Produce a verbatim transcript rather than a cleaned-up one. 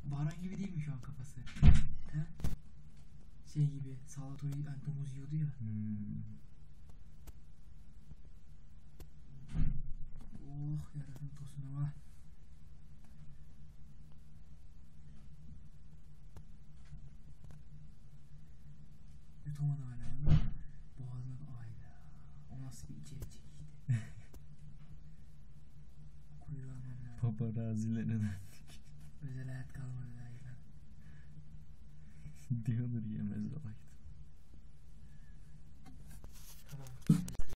Baran gibi değil mi şu an kafası? He? Şey gibi Salvatore'yu yani domuz yiyordu ya. Hmm. Oh yarasın tosuna var. Yutamadı hala ya. Boğazına ayda. O nasıl bir içeri çekişti. Kuyruğu almam lazım. Paparazilerine Özel hayat kalmadı daha yine. diyordur yemez olay.